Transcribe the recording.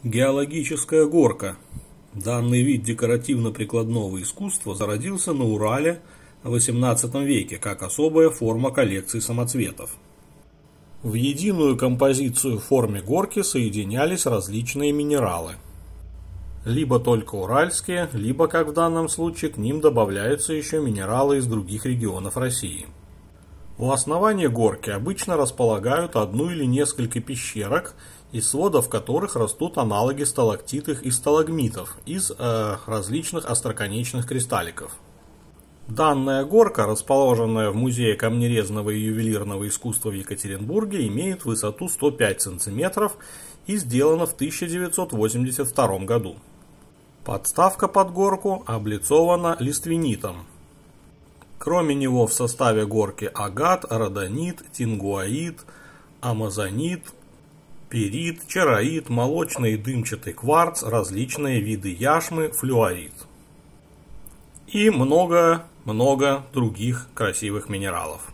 Геологическая горка. Данный вид декоративно-прикладного искусства зародился на Урале в XVIII веке как особая форма коллекции самоцветов. В единую композицию в форме горки соединялись различные минералы. Либо только уральские, либо, как в данном случае, к ним добавляются еще минералы из других регионов России. У основания горки обычно располагают одну или несколько пещерок, из сводов которых растут аналоги сталактитов и сталагмитов из различных остроконечных кристалликов. Данная горка, расположенная в Музее камнерезного и ювелирного искусства в Екатеринбурге, имеет высоту 105 см и сделана в 1982 году. Подставка под горку облицована лиственнитом. Кроме него в составе горки агат, родонит, тингуаит, амазонит, перит, чароит, молочный и дымчатый кварц, различные виды яшмы, флюорит и много других красивых минералов.